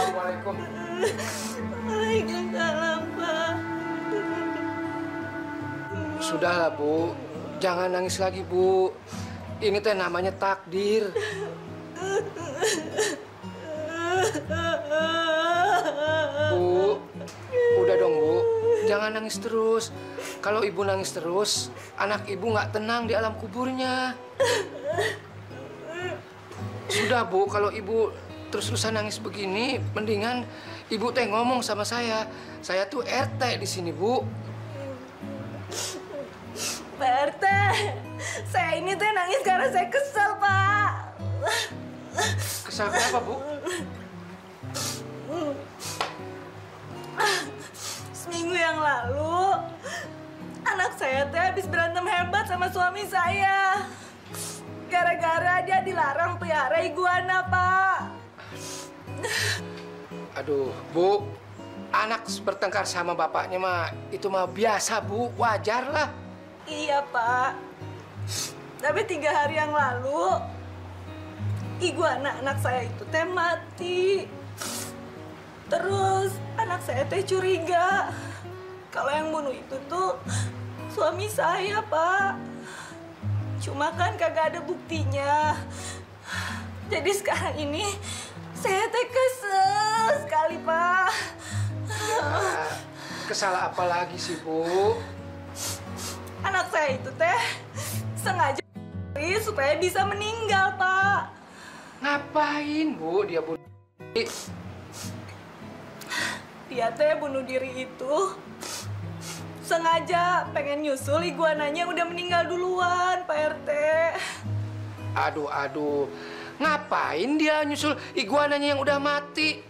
Assalamualaikum. Waalaikumsalam, Pak. Sudahlah, Bu. Jangan nangis lagi, Bu. Ini teh namanya takdir. Bu, udah dong, Bu. Jangan nangis terus. Kalau Ibu nangis terus, anak Ibu nggak tenang di alam kuburnya. Sudah, Bu. Kalau Ibu terus-terusan nangis begini, mendingan Ibu teh ngomong sama saya. Saya tuh RT di sini, Bu. Pak RT, saya ini teh nangis karena saya kesel, Pak. Kesal kenapa, Bu? Seminggu yang lalu, anak saya teh habis berantem hebat sama suami saya. Gara-gara dia dilarang pelihara iguana, Pak. Aduh, Bu. Anak bertengkar sama bapaknya mah, itu mah biasa, Bu. Wajar lah. Iya, Pak. Tapi 3 hari yang lalu, iguana anak saya itu teh mati. Terus anak saya teh curiga kalau yang bunuh itu tuh suami saya, Pak. Cuma kan kagak ada buktinya. Jadi sekarang ini saya teh kesel sekali, Pak. Ya, kesal apa lagi sih, Bu? Anak saya itu teh sengaja supaya bisa meninggal, Pak. Ngapain, Bu, dia bunuh diri? Dia teh bunuh diri itu sengaja pengen nyusul iguananya yang udah meninggal duluan, Pak RT. Aduh. Ngapain dia nyusul iguananya yang udah mati?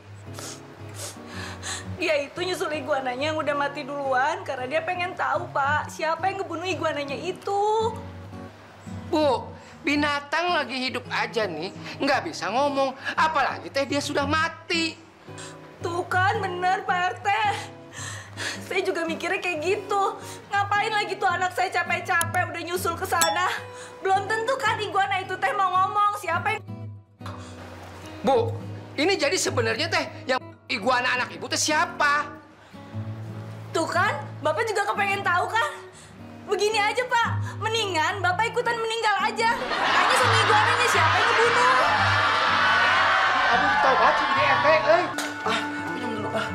Dia itu nyusul iguananya yang udah mati duluan karena dia pengen tahu, Pak, siapa yang ngebunuh iguananya itu. Bu, binatang lagi hidup aja nih, nggak bisa ngomong. Apalagi teh dia sudah mati. Tuh kan bener, Pak RT. Saya juga mikirnya kayak gitu. Ngapain lagi tuh anak saya capek-capek udah nyusul ke sana? Belum tentu kan iguana itu teh mau ngomong siapa yang... Bu, ini jadi sebenarnya teh yang iguana anak Ibu teh siapa? Tuh kan, Bapak juga kepengen tahu kan? Begini aja, Pak. Mendingan Bapak ikutan meninggal aja. Tanya sama iguananya siapa yang ngebunuh. Aduh, tau banget sih jadi RT, Minum dulu, Pak.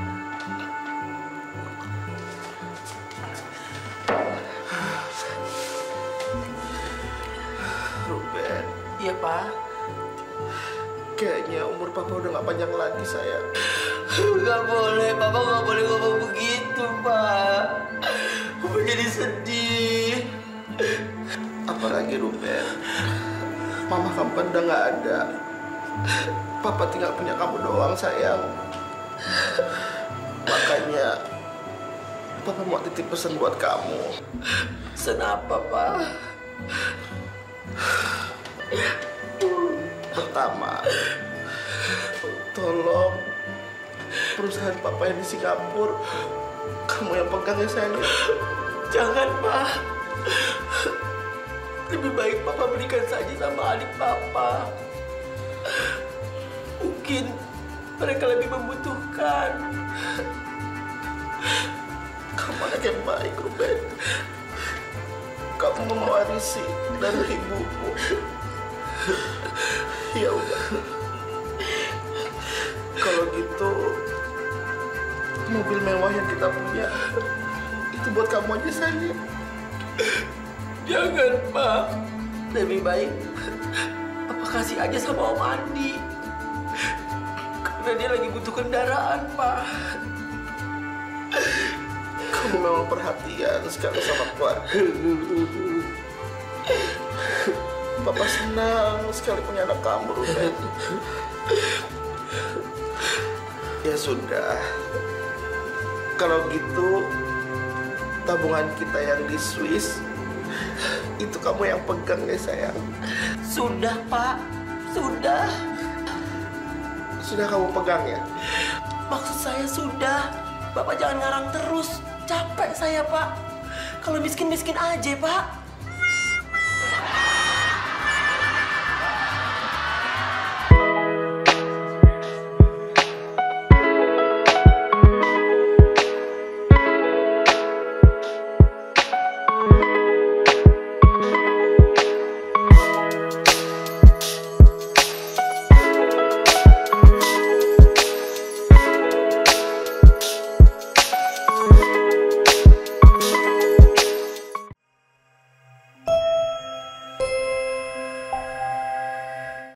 Ruben, Iya, Pak. kayaknya umur Papa udah gak panjang lagi, sayang. Gak boleh, Papa gak boleh ngomong begitu, Pak. Papa jadi sedih. Apalagi Ruben, Mama kamu kan udah gak ada. Papa tinggal punya kamu doang, sayang. Makanya Papa mau titip pesan buat kamu. Pesan apa, Pak? Pertama, tolong perusahaan Papa yang di Singapura kamu yang pegang ya, sayang. Jangan, Pak. Lebih baik Papa berikan saja sama adik Papa. Mungkin mereka lebih membutuhkan. Kamu anak yang baik, Ruben. Kamu mewarisi dari ibumu. Ya udah. Kalau gitu, mobil mewah yang kita punya itu buat kamu aja, sayang. Jangan, Pak. Lebih baik Papa kasih aja sama Om Andi. Karena dia lagi butuh kendaraan, Pak. Kamu memang perhatian sekali sama keluarga. Papa senang sekali punya anak kamu, Ruben. Ya sudah. Kalau gitu, tabungan kita yang di Swiss, itu kamu yang pegang ya, sayang. Sudah, Pak. Sudah. Sudah kamu pegang ya? Maksud saya sudah. Bapak jangan ngarang terus. Capek saya, Pak. Kalau miskin-miskin aja, Pak.